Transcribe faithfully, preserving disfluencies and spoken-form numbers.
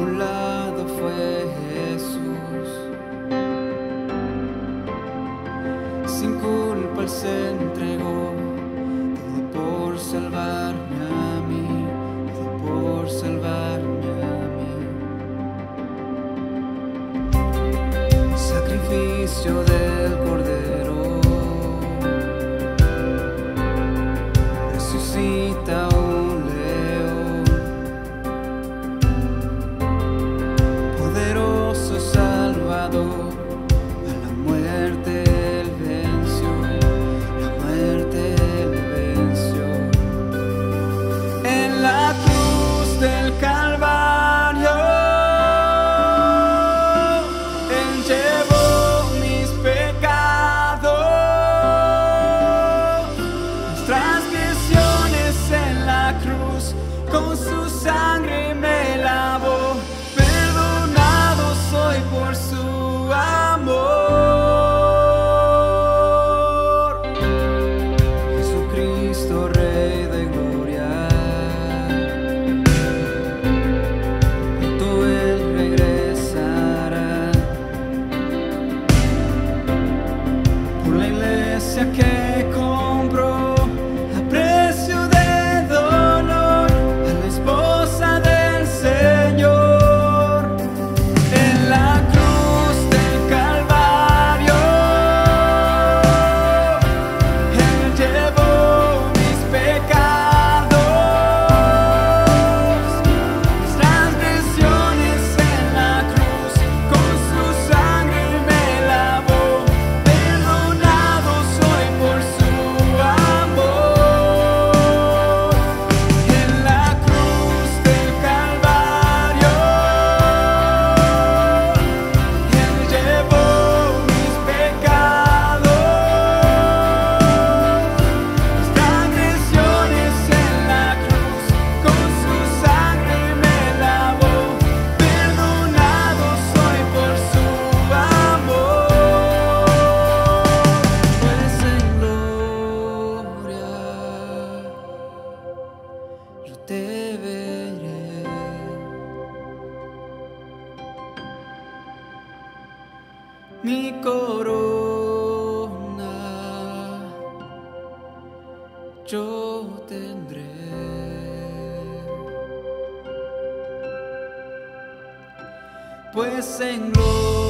un lado fue Jesús, sin culpa Él se entregó, todo por salvarme a mí, todo por salvarme a mí. Sacrificio del Cordero resucita un león, poderoso Salvador. A la muerte Él venció, la muerte Él venció. En la cruz del Calvario Él llevó mis pecados, mis transgresiones en la cruz, con su sangre me lavó. Perdonado soy por su amor. Jesucristo, Rey de gloria, pronto Él regresará por la iglesia que compró a precio de dolor, a la esposa del Señor. En la cruz del Calvario Él llevó mis pecados, mis transgresiones en la cruz, con su sangre me lavó. Perdonado soy por su amor. En la cruz del Calvario Él llevó mis pecados, mis transgresiones en la cruz, con su sangre me lavó. Perdonado soy por su amor. Pues en gloria yo te veré, mi corona yo tendré. Pues en gloria